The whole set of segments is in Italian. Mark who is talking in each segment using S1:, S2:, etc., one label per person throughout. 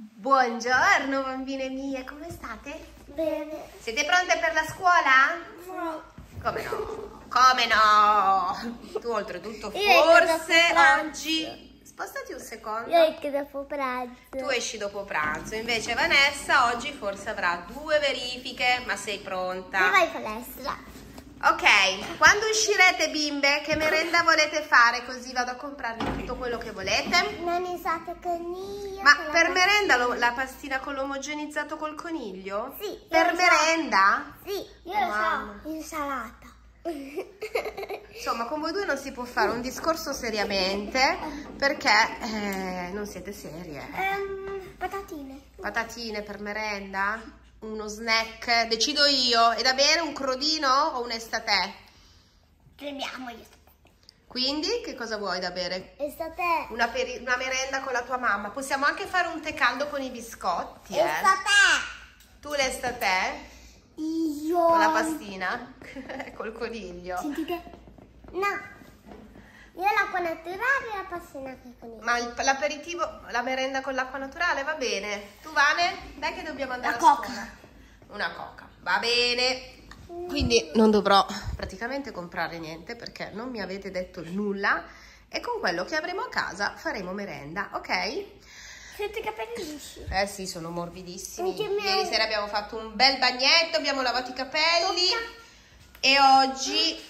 S1: Buongiorno bambine mie, come state?
S2: Bene.
S1: Siete pronte per la scuola?
S2: No.
S1: Come no? Come no? Tu oltretutto
S2: Io
S1: forse
S2: esco dopo pranzo.
S1: oggi... Spostati un secondo.
S2: Io esco dopo pranzo.
S1: Tu esci dopo pranzo, invece Vanessa oggi forse avrà 2 verifiche, ma sei pronta?
S2: Io vai in palestra.
S1: Ok, quando uscirete bimbe, che merenda volete fare? Così vado a comprarvi tutto quello che volete.
S2: Non usate coniglio.
S1: Ma per merenda la pastina con l'omogenizzato col coniglio?
S2: Sì.
S1: Per merenda?
S2: Sì, io
S1: Mamma.
S2: lo so. Insalata.
S1: Insomma, con voi due non si può fare un discorso seriamente perché non siete serie.
S2: Patatine.
S1: Patatine per merenda? Uno snack? Decido io. È da bere un crodino o un estate?
S2: Prendiamo io.
S1: Quindi che cosa vuoi da bere?
S2: Estate.
S1: Una merenda con la tua mamma. Possiamo anche fare un tè caldo con i biscotti,
S2: Estate.
S1: Tu l'estate?
S2: Io.
S1: Con la pastina? Col coniglio?
S2: Sentite? No. Io l'acqua naturale e la pastina che coniglio.
S1: Ma l'aperitivo, la merenda con l'acqua naturale va bene. Tu Vane? Dai che dobbiamo andare
S2: La
S1: a
S2: coca.
S1: scuola. Una coca, va bene. Quindi non dovrò praticamente comprare niente perché non mi avete detto nulla e con quello che avremo a casa faremo merenda, ok?
S2: Sento i capelli lisci.
S1: Eh sì, sono morbidissimi.
S2: Anche me.
S1: Ieri sera abbiamo fatto un bel bagnetto, abbiamo lavato i capelli e oggi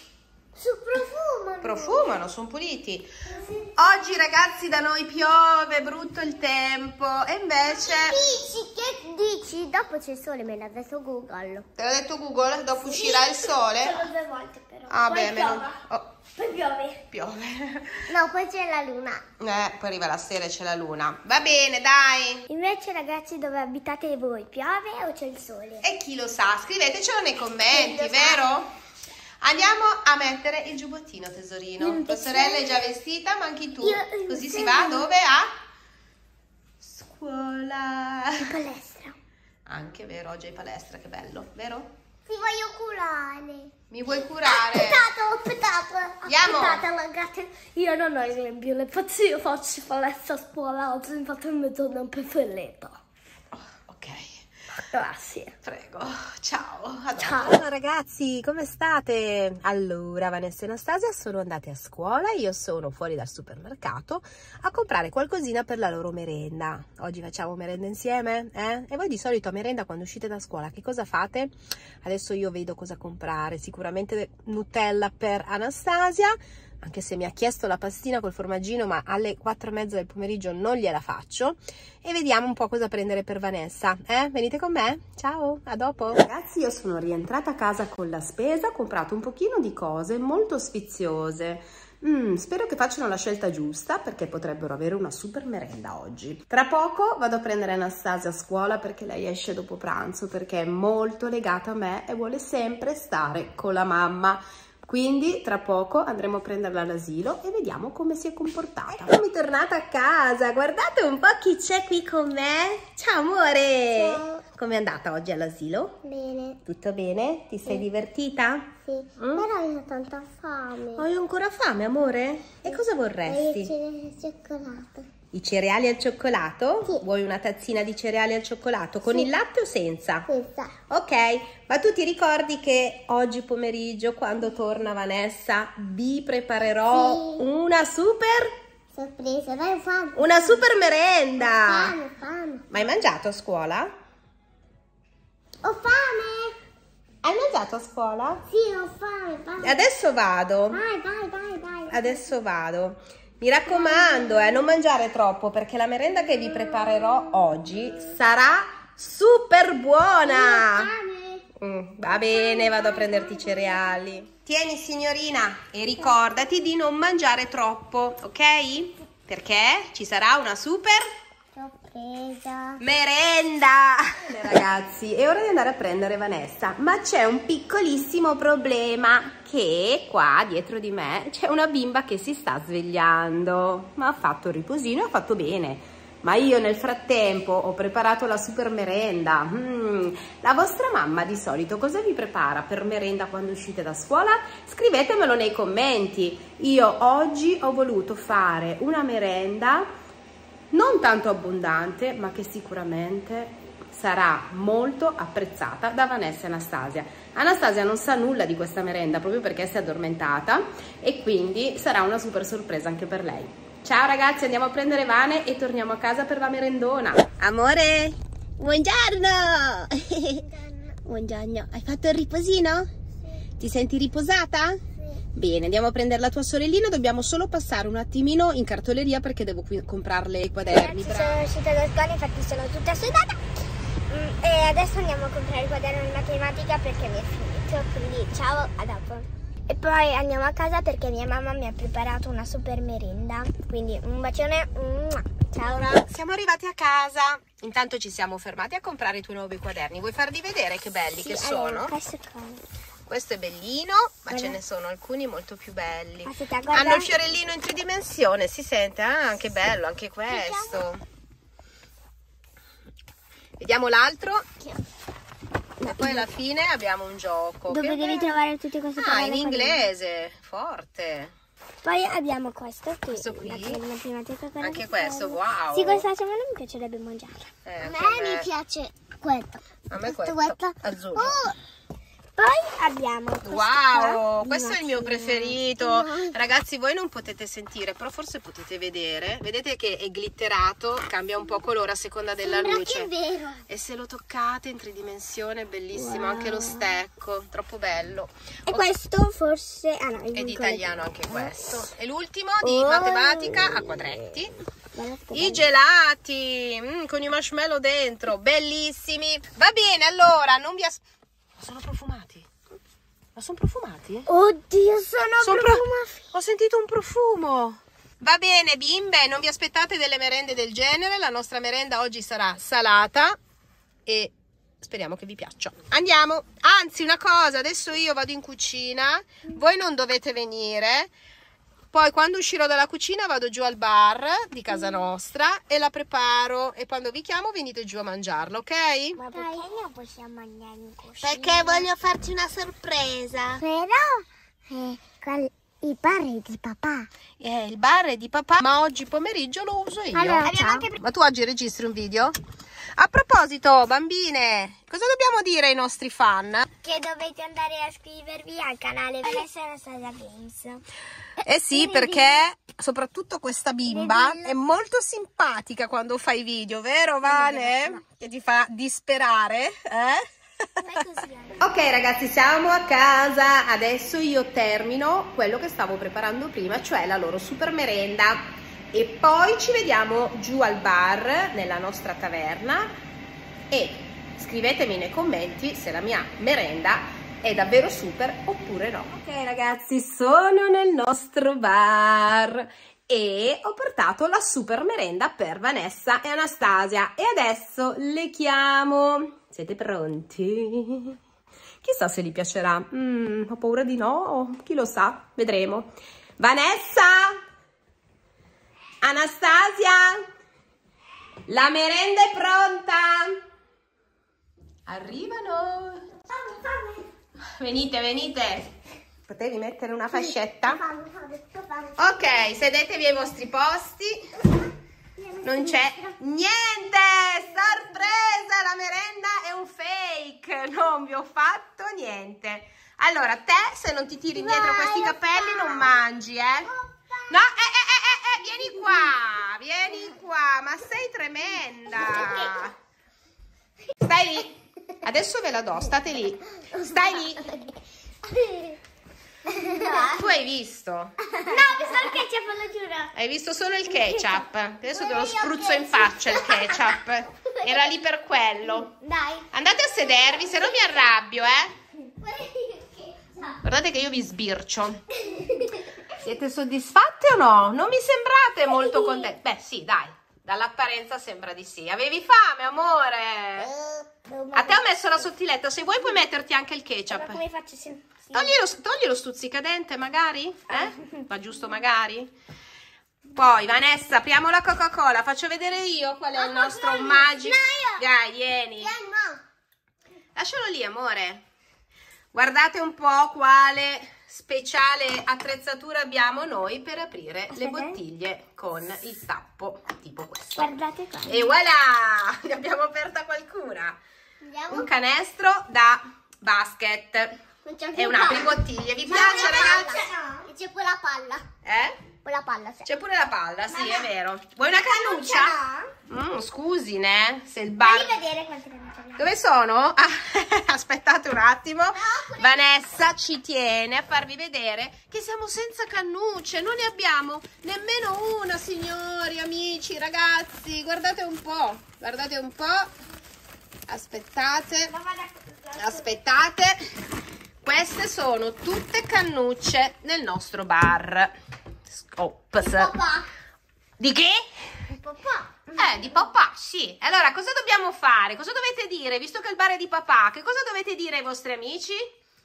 S1: profumano, sono puliti. Oggi ragazzi da noi piove, brutto il tempo e invece...
S2: Che dici? Dopo c'è il sole, me l'ha detto Google.
S1: Te l'ha detto Google? Dopo uscirà il sole?
S2: Solo 2 volte però.
S1: Ah
S2: Poi
S1: beh,
S2: piove. Poi piove.
S1: piove.
S2: No, poi c'è la luna.
S1: Poi arriva la sera e c'è la luna. Va bene, dai.
S2: Invece ragazzi, dove abitate voi? Piove o c'è il sole?
S1: E chi lo sa? Scrivetecelo nei commenti,
S2: Chi lo sa?
S1: vero? Andiamo a mettere il giubbottino, tesorino. Tua sorella è già vestita, ma anche tu.
S2: Io-
S1: Così
S2: sì.
S1: si va dove? A scuola.
S2: In palestra.
S1: Anche vero, oggi è palestra, che bello, vero?
S2: Ti voglio curare.
S1: Mi vuoi curare? Andiamo.
S2: Aspettate ragazzi, io non ho il grembiule, infatti io faccio palestra a scuola oggi, infatti è il mio giorno preferito.
S1: Ok.
S2: Grazie.
S1: Prego, ciao. A dopo.
S2: Ciao.
S1: Ciao ragazzi, come state? Allora, Vanessa e Anastasia sono andate a scuola, io sono fuori dal supermercato a comprare qualcosina per la loro merenda. Oggi facciamo merenda insieme? E voi di solito a merenda quando uscite da scuola che cosa fate? Adesso io vedo cosa comprare, sicuramente Nutella per Anastasia, anche se mi ha chiesto la pastina col formaggino, ma alle 4:30 del pomeriggio non gliela faccio. E vediamo un po' cosa prendere per Vanessa. Venite con me? Ciao, a dopo. Ragazzi, io sono rientrata a casa con la spesa, ho comprato un pochino di cose molto sfiziose. Spero che facciano la scelta giusta perché potrebbero avere una super merenda oggi. Tra poco vado a prendere Anastasia a scuola perché lei esce dopo pranzo perché è molto legata a me e vuole sempre stare con la mamma. Quindi tra poco andremo a prenderla all'asilo e vediamo come si è comportata. Eccomi tornata a casa, guardate un po' chi c'è qui con me. Ciao amore!
S2: Ciao.
S1: Com'è andata oggi all'asilo?
S2: Bene,
S1: Tutto bene? Ti sei divertita?
S2: sì. Però io ho tanta fame.
S1: Hai ancora fame amore? E cosa vorresti?
S2: C'è il cioccolato.
S1: I cereali al cioccolato?
S2: Sì.
S1: Vuoi una tazzina di cereali al cioccolato con il latte o senza?
S2: Questa.
S1: Ok, ma tu ti ricordi che oggi pomeriggio quando torna Vanessa vi preparerò
S2: Sì.
S1: una super
S2: Sorpresa, dai, fame.
S1: Una super merenda!
S2: Fame.
S1: Ma hai mangiato a scuola?
S2: Ho fame.
S1: Hai mangiato a scuola?
S2: Sì, ho fame.
S1: Adesso vado.
S2: Dai.
S1: Adesso vado. Mi raccomando, non mangiare troppo perché la merenda che vi preparerò oggi sarà super buona. Va bene, vado a prenderti i cereali. Tieni signorina e ricordati di non mangiare troppo, ok? Perché ci sarà una super
S2: Sorpresa.
S1: merenda. Ragazzi, è ora di andare a prendere Vanessa, ma c'è un piccolissimo problema che qua dietro di me c'è una bimba che si sta svegliando, ma ha fatto il riposino e ha fatto bene. Ma io nel frattempo ho preparato la super merenda. La vostra mamma di solito cosa vi prepara per merenda quando uscite da scuola? Scrivetemelo nei commenti. Io oggi ho voluto fare una merenda non tanto abbondante, ma che sicuramente sarà molto apprezzata da Vanessa e Anastasia. Anastasia non sa nulla di questa merenda proprio perché si è addormentata e quindi sarà una super sorpresa anche per lei. Ciao ragazzi, andiamo a prendere Vane e torniamo a casa per la merendona. Amore, buongiorno! Buongiorno, hai fatto il riposino? Sì. Ti senti riposata? Sì. Bene, andiamo a prendere la tua sorellina, dobbiamo solo passare un attimino in cartoleria perché devo qui comprarle i quaderni.
S3: Sono uscita da scuola, infatti sono tutta sudata e adesso andiamo a comprare il quaderno di matematica perché mi è finito, quindi ciao, a dopo. E poi andiamo a casa perché mia mamma mi ha preparato una super merenda, quindi un bacione, ciao.
S1: Ora siamo arrivati a casa, intanto ci siamo fermati a comprare i tuoi nuovi quaderni. Vuoi farli vedere che belli che sono? Questo è bellino, ma ce ne sono alcuni molto più belli. Hanno il fiorellino in tridimensione, si sente? Ah, anche bello, anche questo. Vediamo l'altro. E poi alla fine abbiamo un gioco.
S3: Dove devi trovare tutte queste parole?
S1: Ah, in inglese, forte.
S3: Poi abbiamo questo qui.
S1: Questo qui.
S3: Anche
S1: questo, wow.
S3: Sì, questa ma non mi piacerebbe mangiarla.
S2: A me mi piace questo.
S1: A me questo azzurro.
S3: Poi abbiamo
S1: wow, questo è il mio preferito. Ragazzi, voi non potete sentire, però forse potete vedere. Vedete che è glitterato, cambia un po' colore a seconda della luce.
S3: Che è vero.
S1: E se lo toccate in tridimensione è bellissimo, anche lo stecco, troppo bello.
S3: E questo forse no,
S1: è di italiano anche questo. E l'ultimo di matematica a quadretti. I gelati con i marshmallow dentro, bellissimi. Va bene, allora non vi sono profumati. Ma sono profumati?
S3: Oddio, sono profumati.
S1: Ho sentito un profumo. Va bene, bimbe, non vi aspettate delle merende del genere. La nostra merenda oggi sarà salata e speriamo che vi piaccia. Andiamo. Anzi, una cosa, adesso io vado in cucina. Voi non dovete venire. Poi quando uscirò dalla cucina vado giù al bar di casa nostra e la preparo e quando vi chiamo venite giù a mangiarla, ok?
S3: Ma perché non possiamo andare in cucina?
S1: Perché voglio farti una sorpresa.
S3: Però il bar è di papà.
S1: Il bar è di papà, ma oggi pomeriggio lo uso io.
S3: Allora,
S1: ma tu oggi registri un video? A proposito, bambine, cosa dobbiamo dire ai nostri fan?
S3: Che dovete andare a iscrivervi al canale Vanessa e Anastasia Games.
S1: Eh sì, perché soprattutto questa bimba è molto simpatica quando fa i video, vero Vane? Che ti fa disperare, Ok ragazzi, siamo a casa, adesso io termino quello che stavo preparando prima, cioè la loro super merenda. E poi ci vediamo giù al bar, nella nostra taverna, e scrivetemi nei commenti se la mia merenda è davvero super oppure no. Ok ragazzi, sono nel nostro bar e ho portato la super merenda per Vanessa e Anastasia e adesso le chiamo. Siete pronti? Chissà se gli piacerà. Ho paura di no, chi lo sa, vedremo. Vanessa! Anastasia, la merenda è pronta. Arrivano. Venite, venite. Potevi mettere una fascetta? Ok, sedetevi ai vostri posti. Non c'è niente. Sorpresa, la merenda è un fake. Non vi ho fatto niente. Allora, te se non ti tiri dietro questi capelli non mangi, No, vieni qua, ma sei tremenda. Stai lì, adesso ve la do, state lì, stai lì. Tu hai visto?
S3: No, ho visto il ketchup, lo giuro.
S1: Hai visto solo il ketchup, adesso te lo spruzzo in faccia il ketchup, era lì per quello.
S3: Dai.
S1: Andate a sedervi, se no mi arrabbio, Guardate che io vi sbircio. Siete soddisfatti o no? Non mi sembrate molto contenti? Beh, sì, dai, dall'apparenza sembra di sì. Avevi fame, amore? A te ho messo la sottiletta, se vuoi puoi metterti anche il ketchup.
S3: Ma come faccio? Sì.
S1: Togli lo stuzzicadente, magari? Va giusto, magari? Poi, Vanessa, apriamo la Coca-Cola. Faccio vedere io qual è il nostro magico. Dai, vieni. Lascialo lì, amore. Guardate un po' quale speciale attrezzatura abbiamo noi per aprire le bottiglie con il tappo tipo questo.
S3: Guardate qua.
S1: E voilà! Ne abbiamo aperta qualcuna. Un canestro da basket e un apribottiglie. Vi piace, ragazzi?
S3: No, c'è pure la palla.
S1: La
S3: palla, sì.
S1: C'è pure la palla, sì, è vero. Vuoi una cannuccia? Scusi, ne? Se il bar...
S3: Fammi vedere quante cannucce abbiamo.
S1: Dove sono? Ah, aspettate un attimo. Vanessa ci tiene a farvi vedere che siamo senza cannucce. Non ne abbiamo nemmeno una, signori, amici, ragazzi. Guardate un po'. Guardate un po'. Aspettate. Aspettate. Queste sono tutte cannucce nel nostro bar. Ops.
S3: Papà.
S1: Di che?
S3: Papà.
S1: Di papà, sì. Allora, cosa dobbiamo fare? Cosa dovete dire? Visto che il bar è di papà, che cosa dovete dire ai vostri amici?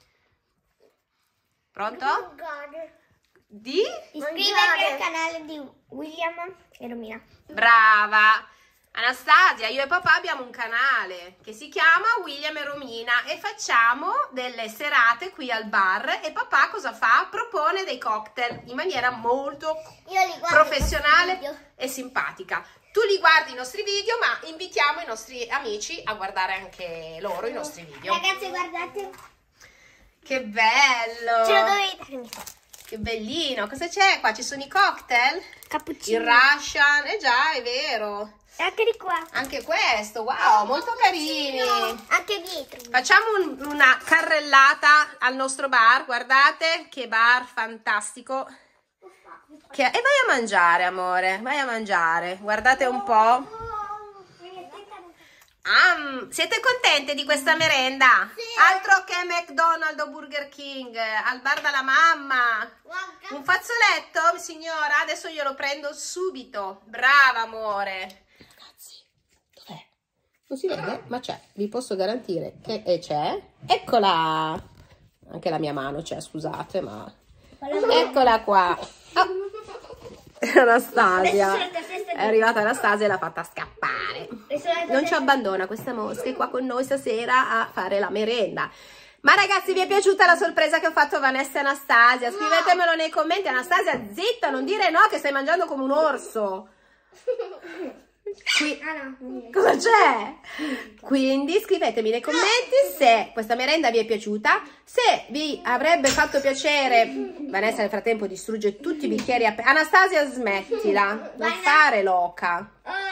S1: Pronto? Di?
S3: Iscrivetevi al canale di William e Romina.
S1: Brava! Anastasia, io e papà abbiamo un canale che si chiama William e Romina e facciamo delle serate qui al bar e papà cosa fa? Propone dei cocktail in maniera molto professionale e simpatica. Tu li guardi i nostri video, ma invitiamo i nostri amici a guardare anche loro i nostri video.
S3: Ragazzi, guardate.
S1: Che bello!
S3: Ce lo dovete.
S1: Che bellino! Cosa c'è qua? Ci sono i cocktail?
S3: Cappuccino.
S1: Il Russian, già, è vero.
S3: E anche di qua.
S1: Anche questo, wow, molto carini.
S3: Anche dietro.
S1: Facciamo una carrellata al nostro bar, guardate che bar fantastico. E vai a mangiare, amore, vai a mangiare. Guardate un po'. Siete contente di questa merenda?
S3: Sì.
S1: Altro che McDonald's o Burger King, al bar della mamma. Un fazzoletto, signora? Adesso glielo prendo subito. Brava, amore. Ragazzi, dov'è? Non si vede? Ma c'è. Vi posso garantire che c'è. Eccola! Anche la mia mano c'è, scusate, ma... Eccola qua. Oh. Anastasia. È arrivata Anastasia e l'ha fatta scappare. Non ci abbandona questa mosca, è qua con noi stasera a fare la merenda. Ma ragazzi, vi è piaciuta la sorpresa che ho fatto a Vanessa e Anastasia? Scrivetemelo nei commenti. Anastasia, zitta, non dire no che stai mangiando come un orso. Cosa c'è? Quindi scrivetemi nei commenti se questa merenda vi è piaciuta, se vi avrebbe fatto piacere. Vanessa nel frattempo distrugge tutti i bicchieri Anastasia, smettila, non fare loca.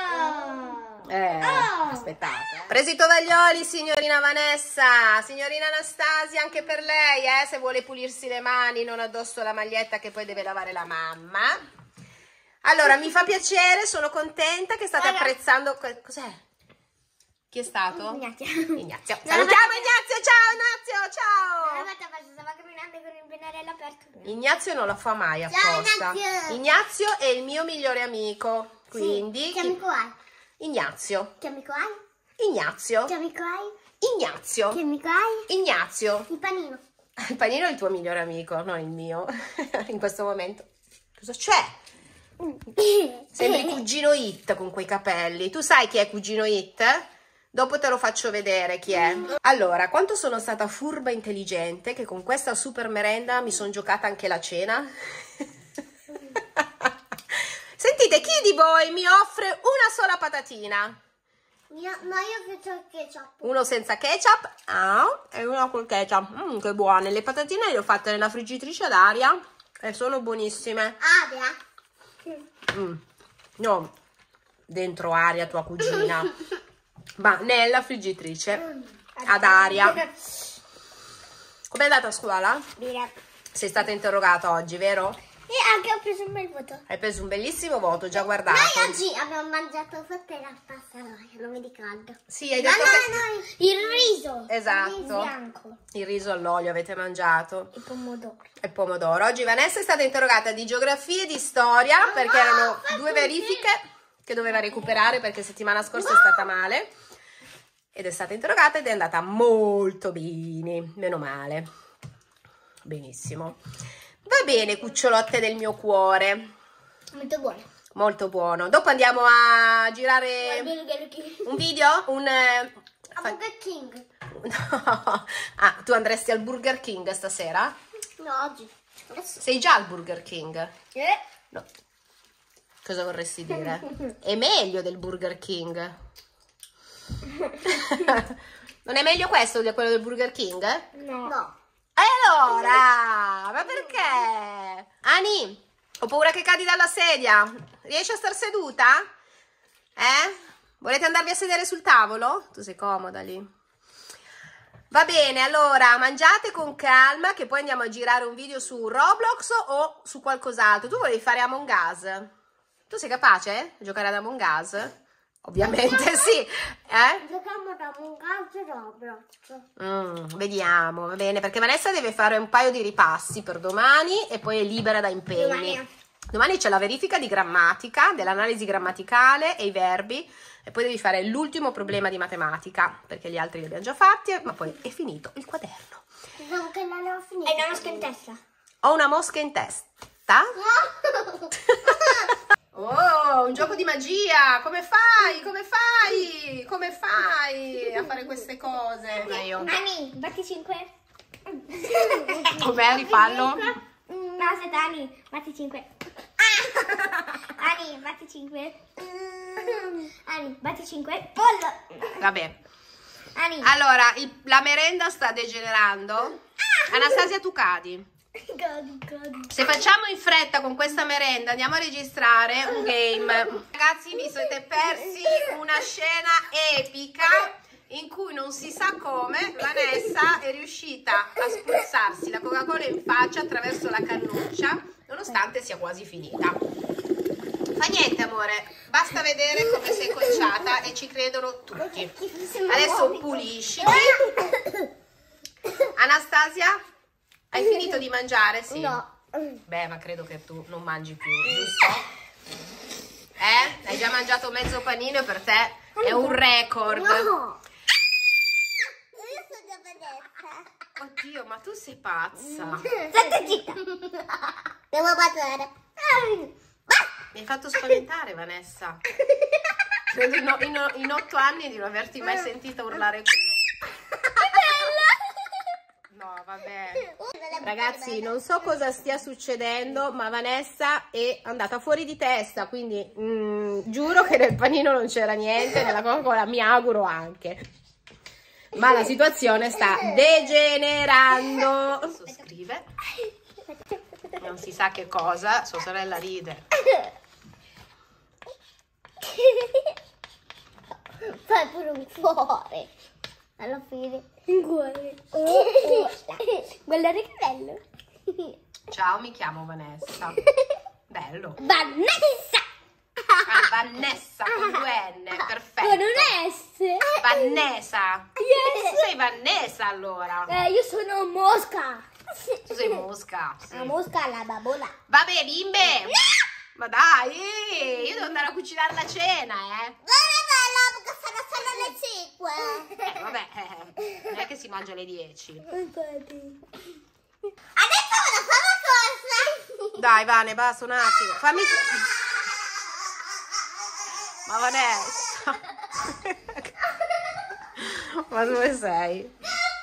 S1: Aspettate. Presi i tovaglioli, signorina Vanessa, signorina Anastasia, anche per lei, se vuole pulirsi le mani, non addosso la maglietta che poi deve lavare la mamma. Allora, mi fa piacere, sono contenta che state apprezzando. Cos'è? Chi è stato?
S3: Ignazio.
S1: Ignazio. Salutiamo Ignazio, ciao Ignazio, ciao!
S3: Stava camminando con il pennarello aperto.
S1: Ignazio non lo fa mai apposta.
S3: Ignazio.
S1: Ignazio è il mio migliore amico, quindi...
S3: Che amico hai?
S1: Ignazio.
S3: Che amico hai?
S1: Ignazio.
S3: Che amico hai?
S1: Ignazio.
S3: Che amico hai?
S1: Ignazio.
S3: Il panino.
S1: Il panino è il tuo migliore amico, non il mio, in questo momento. Cosa c'è? Sembri Cugino It con quei capelli. Tu sai chi è Cugino It? Dopo te lo faccio vedere chi è. Allora, quanto sono stata furba e intelligente che con questa super merenda mi sono giocata anche la cena. Sentite, chi di voi mi offre una sola patatina?
S3: No, io faccio il ketchup.
S1: Uno senza ketchup e uno col ketchup. Che buone. Le patatine le ho fatte nella friggitrice ad aria e sono buonissime.
S3: Aria?
S1: No, dentro aria tua cugina, ma nella friggitrice ad aria. Com'è andata a scuola?
S3: Bene.
S1: Sei stata interrogata oggi, vero?
S3: E anche ho preso un bel voto.
S1: Hai preso un bellissimo voto, già guardato.
S3: Noi oggi abbiamo mangiato frutta e pasta, non mi ricordo.
S1: Sì, hai detto che...
S3: il riso.
S1: Esatto.
S3: Il riso bianco.
S1: Il riso all'olio avete mangiato.
S3: E pomodoro.
S1: E pomodoro. Oggi Vanessa è stata interrogata di geografia e di storia perché erano due verifiche che doveva recuperare perché settimana scorsa è stata male. Ed è stata interrogata ed è andata molto bene, meno male. Benissimo. Va bene, cucciolotte del mio cuore.
S3: Molto buono.
S1: Molto buono. Dopo andiamo a girare un video?
S3: A Burger King.
S1: No. Tu andresti al Burger King stasera?
S3: No, oggi.
S1: Sei già al Burger King? No. Cosa vorresti dire? È meglio del Burger King. Non è meglio questo di quello del Burger King?
S3: No.
S1: E allora? Ma perché? Ani, ho paura che cadi dalla sedia. Riesci a star seduta? Volete andarvi a sedere sul tavolo? Tu sei comoda lì. Va bene, allora mangiate con calma che poi andiamo a girare un video su Roblox o su qualcos'altro. Tu volevi fare Among Us? Tu sei capace a giocare ad Among Us? Ovviamente sì.
S3: Giochiamo ad Among Us e Roblox.
S1: Vediamo, va bene, perché Vanessa deve fare un paio di ripassi per domani e poi è libera da impegni. Domani c'è la verifica di grammatica, dell'analisi grammaticale e i verbi. E poi devi fare l'ultimo problema di matematica, perché gli altri li abbiamo già fatti, ma poi è finito il quaderno.
S3: Pensavo che non l'avevo finito. Hai una mosca in testa?
S1: Ho una mosca in testa? Oh, un gioco di magia! Come fai? Come fai? Come fai a fare queste cose?
S3: Ani, batti 5.
S1: Com'è? Rifallo?
S3: No, aspetta, Ani, batti 5. Ani, batti 5. Ani, batti 5. Pollo.
S1: Vabbè.
S3: Ani.
S1: Allora, la merenda sta degenerando. Anastasia, tu cadi.
S3: Cadi.
S1: Se facciamo in fretta con questa merenda andiamo a registrare un game. Ragazzi, vi siete persi una scena epica in cui non si sa come Vanessa è riuscita a spruzzarsi la Coca-Cola in faccia attraverso la cannuccia, nonostante sia quasi finita. Fa niente, amore, basta vedere come sei conciata e ci credono tutti. Adesso pulisci. Anastasia, hai finito di mangiare? Sì.
S3: No.
S1: Beh, ma credo che tu non mangi più, giusto? Hai già mangiato mezzo panino e per te è un record.
S3: No. Io sono Vanessa.
S1: Oddio, ma tu sei pazza.
S3: Stai zitta. Devo battere.
S1: Mi hai fatto spaventare, Vanessa. Credo in 8 anni di non averti mai sentita urlare. No, vabbè. Ragazzi, non so cosa stia succedendo, ma Vanessa è andata fuori di testa, quindi giuro che nel panino non c'era niente, nella Coca-Cola mi auguro anche. Ma la situazione sta degenerando. Adesso scrive. Non si sa che cosa, sua sorella ride.
S3: Fai pure un cuore. Alla fine. Un cuore. Guardate che bello.
S1: Ciao, mi chiamo Vanessa. Bello.
S3: Vanessa.
S1: Ah, Vanessa con 2 N, perfetto.
S3: Con un S.
S1: Vanessa.
S3: Yes.
S1: Tu sei Vanessa allora.
S3: Io sono Mosca.
S1: Tu sei Mosca. Sì.
S3: La mosca alla babola.
S1: Vabbè, bimbe. Ma dai, io devo andare a cucinare la cena,
S3: Perché sono solo le 5.
S1: Vabbè, non è che si mangia alle 10.
S3: Adesso una fama corsa.
S1: Dai, Vane, basta un attimo. Fammi... Ma Vanessa. Ma dove sei?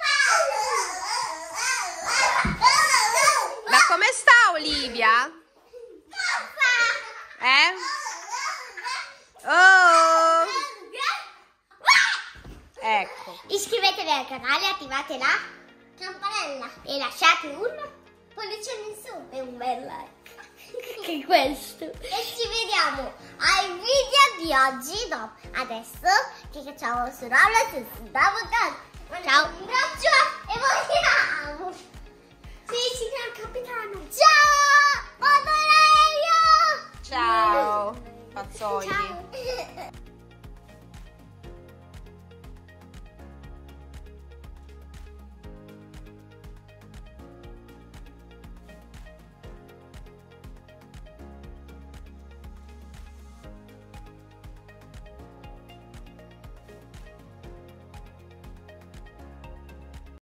S1: Ma come sta Olivia? Oh! Ecco.
S3: Iscrivetevi al canale, attivate la campanella e lasciate un pollice in su e un bel like. Che questo. E ci vediamo ai video di oggi. No, adesso che facciamo su Roblox e su Double. Ciao. Un abbraccio e vogliamo. Sì, signor capitano. Ciao.